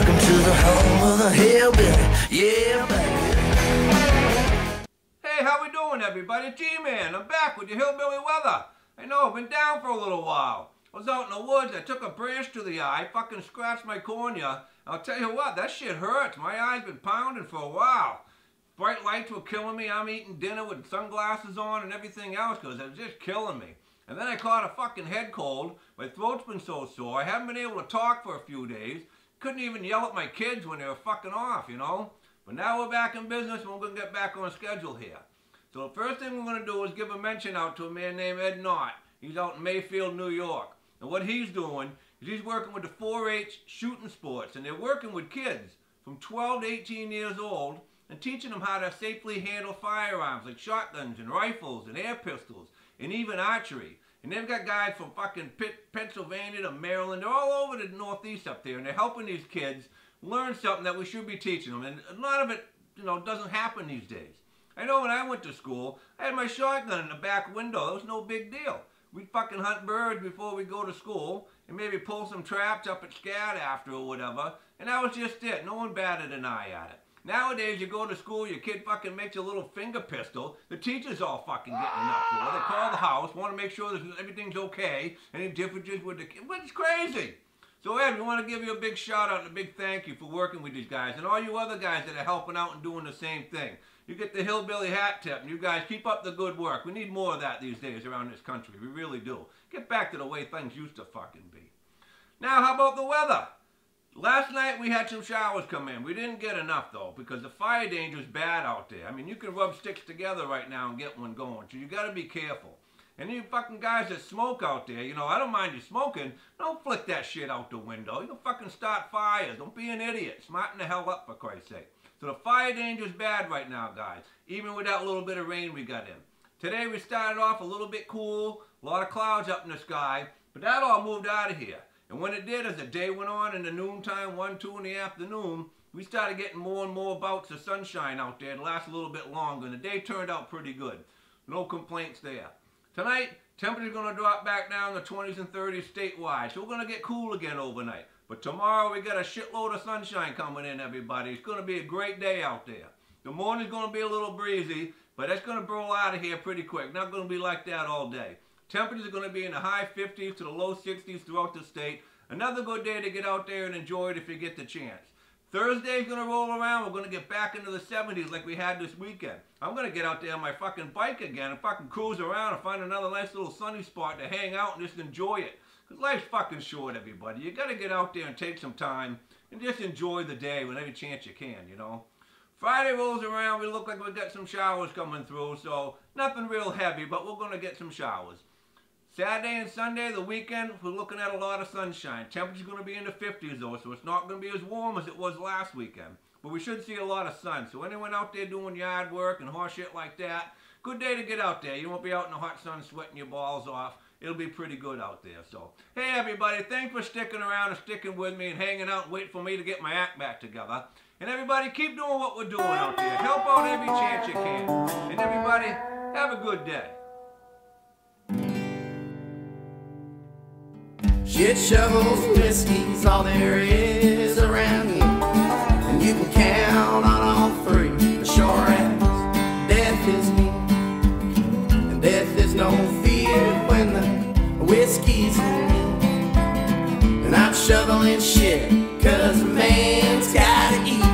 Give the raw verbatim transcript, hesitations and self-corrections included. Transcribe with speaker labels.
Speaker 1: Welcome to the home of the hillbilly, yeah, baby.
Speaker 2: Hey, how we doing, everybody? G-Man, I'm back with your hillbilly weather. I know, I've been down for a little while. I was out in the woods, I took a branch to the eye, fucking scratched my cornea. I'll tell you what, that shit hurts. My eye's been pounding for a while. Bright lights were killing me. I'm eating dinner with sunglasses on and everything else because it was just killing me. And then I caught a fucking head cold. My throat's been so sore. I haven't been able to talk for a few days. Couldn't even yell at my kids when they were fucking off, you know. But now we're back in business and we're going to get back on schedule here. So the first thing we're going to do is give a mention out to a man named Ed Knott. He's out in Mayfield, New York. And what he's doing is he's working with the four H shooting sports. And they're working with kids from twelve to eighteen years old and teaching them how to safely handle firearms like shotguns and rifles and air pistols and even archery. And they've got guys from fucking Pitt, Pennsylvania to Maryland. They're all over the Northeast up there. And they're helping these kids learn something that we should be teaching them. And a lot of it, you know, doesn't happen these days. I know when I went to school, I had my shotgun in the back window. It was no big deal. We'd fucking hunt birds before we go to school and maybe pull some traps up at SCAD after or whatever. And that was just it. No one batted an eye at it. Nowadays, you go to school, your kid fucking makes a little finger pistol. The teacher's all fucking getting nuts for it. They call the house, want to make sure that everything's okay. Any differences with the kid. It's crazy. So Ed, we want to give you a big shout out and a big thank you for working with these guys. And all you other guys that are helping out and doing the same thing. You get the hillbilly hat tip, and you guys keep up the good work. We need more of that these days around this country. We really do. Get back to the way things used to fucking be. Now, how about the weather? Last night we had some showers come in. We didn't get enough though because the fire danger is bad out there. I mean, you can rub sticks together right now and get one going. So you got to be careful. And you fucking guys that smoke out there, you know, I don't mind you smoking. Don't flick that shit out the window. You can fucking start fires. Don't be an idiot. Smarten the hell up for Christ's sake. So the fire danger is bad right now, guys. Even with that little bit of rain we got in. Today we started off a little bit cool. A lot of clouds up in the sky. But that all moved out of here. And when it did, as the day went on in the noontime, one, two in the afternoon, we started getting more and more bouts of sunshine out there. It lasted a little bit longer, and the day turned out pretty good. No complaints there. Tonight, temperature's going to drop back down in the twenties and thirties statewide, so we're going to get cool again overnight. But tomorrow, we got a shitload of sunshine coming in, everybody. It's going to be a great day out there. The morning's going to be a little breezy, but it's going to blow out of here pretty quick. Not going to be like that all day. Temperatures are going to be in the high fifties to the low sixties throughout the state. Another good day to get out there and enjoy it if you get the chance. Thursday's going to roll around. We're going to get back into the seventies like we had this weekend. I'm going to get out there on my fucking bike again and fucking cruise around and find another nice little sunny spot to hang out and just enjoy it. Because life's fucking short, everybody. You got to get out there and take some time and just enjoy the day whenever chance you can, you know. Friday rolls around. We look like we got some showers coming through, so nothing real heavy, but we're going to get some showers. Saturday and Sunday, the weekend, we're looking at a lot of sunshine. Temperature's going to be in the fifties though, so it's not going to be as warm as it was last weekend. But we should see a lot of sun. So anyone out there doing yard work and horse shit like that, good day to get out there. You won't be out in the hot sun sweating your balls off. It'll be pretty good out there. So, hey everybody, thanks for sticking around and sticking with me and hanging out and waiting for me to get my act back together. And everybody, keep doing what we're doing out there. Help out every chance you can. And everybody, have a good day.
Speaker 1: Shit shovels, whiskey's all there is around here, and you can count on all three as sure as death is near. And death is no fear when the whiskey's in me. And I'm shoveling shit, cause a man's gotta eat.